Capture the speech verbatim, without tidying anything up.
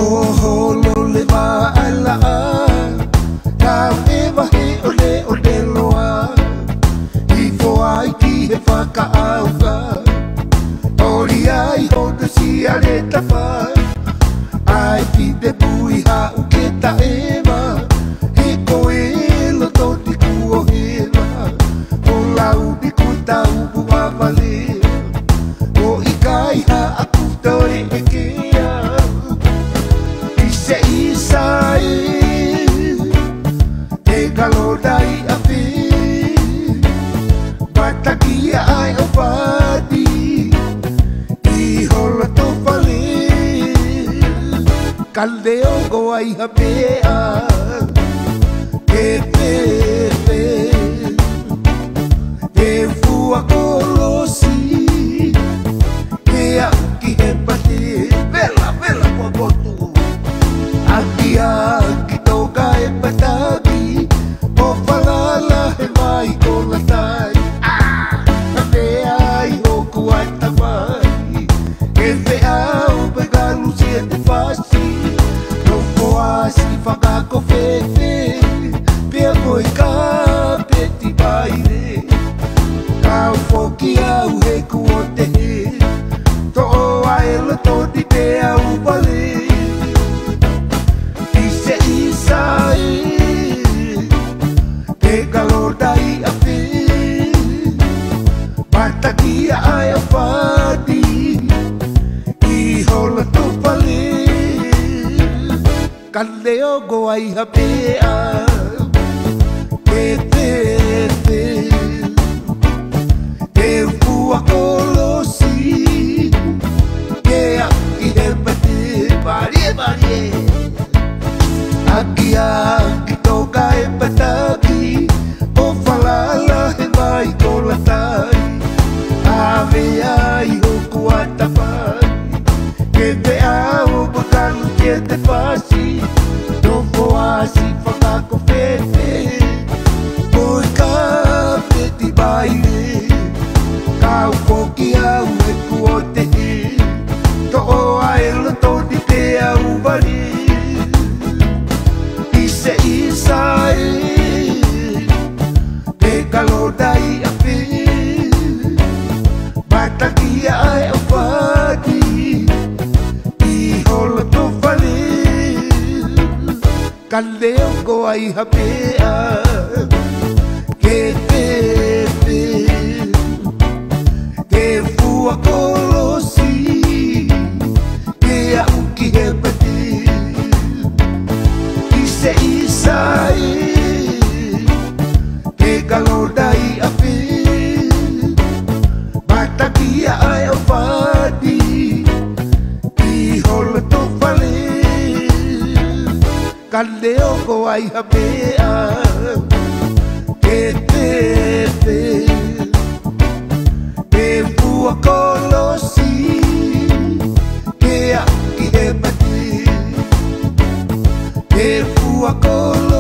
Oho lo le va ala ka e va he ole ole loa I fo ai ki he whaka auka ori ai hoda si ale ta whai ai ki te pui ha uke ta ema he koe lo toti kuo hewa o lau di kuta ubu wawale o I kai ha aku tore e kea se isai te kalodai a fi batakia ai o padi I hola to pali kaldeo go ai ha pea ke te te te fua kolosi ke a ki he pati vela vela po potu Aki aki toka e patagi o falala he mai ko la tai ah me ai o kuata mai e fe au pegalu si te fasi no foasi faka ko fe fe pe koi ka peti baile ka foki au he kuote to ai lo to di te au bale Kalodai a fi Batakia ai a whadi I hola tu pali Kaleo go ai ha pea Te te te Te fua kolosi Ke aki he pati Barie barie Aki aki toka e pataki O falala he mai ko la tai Ave ai o kuata pai Ke te au bakalu ke te pasi No foasi whakako whewhe Koi ka peti baile Kau poki au e kuote he To o ai lato di te au bari Se isai te kalodai a fi batakia ai a whadi I hola to whale kaleo go ai ha pea ke te te te fua kolosi ke a uki he pati Se isai te kalodai a fi batakia ai a whadi I hola to whale kaleo ko ai ha pea ke te te te fua kolosi ke a ki he pati Te fua kolosi